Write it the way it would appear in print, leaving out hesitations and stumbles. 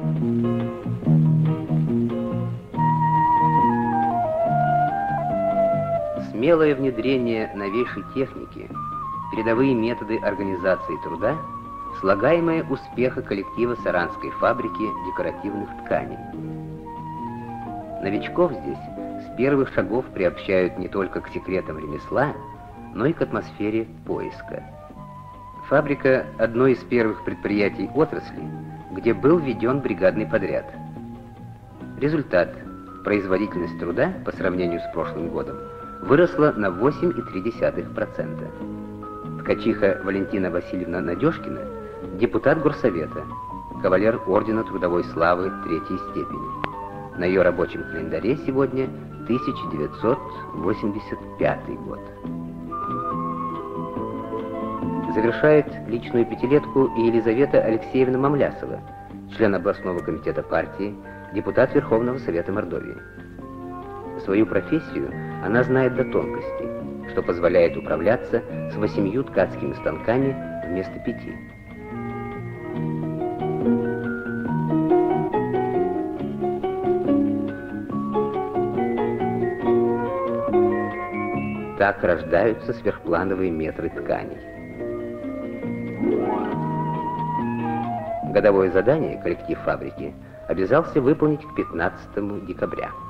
Смелое внедрение новейшей техники, передовые методы организации труда, слагаемое успеха коллектива Саранской фабрики декоративных тканей. Новичков здесь с первых шагов приобщают не только к секретам ремесла, но и к атмосфере поиска. Фабрика – одно из первых предприятий отрасли, где был введен бригадный подряд. Результат – производительность труда по сравнению с прошлым годом выросла на 8,3%. Ткачиха Валентина Васильевна Надежкина – депутат горсовета, кавалер ордена Трудовой славы третьей степени. На ее рабочем календаре сегодня 1985 год. Завершает личную пятилетку и Елизавета Алексеевна Мамлясова, член областного комитета партии, депутат Верховного Совета Мордовии. Свою профессию она знает до тонкостей, что позволяет управляться с 8 ткацкими станками вместо 5. Так рождаются сверхплановые метры тканей. Годовое задание коллектив фабрики обязался выполнить к 15 декабря.